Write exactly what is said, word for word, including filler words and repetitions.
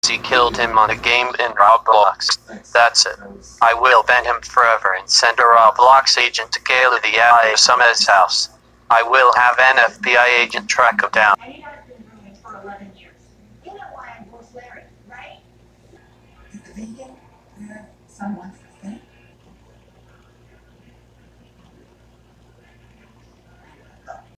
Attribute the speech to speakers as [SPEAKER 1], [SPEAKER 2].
[SPEAKER 1] he killed him on a game in Roblox. That's it. I will ban him forever and send a Roblox agent to Kayla the I S M S house. I will have an F B I agent track him down.
[SPEAKER 2] And he has been rooming for eleven years. You know why I'm Bruce Larry, right?
[SPEAKER 3] Is the vegan someone's thing?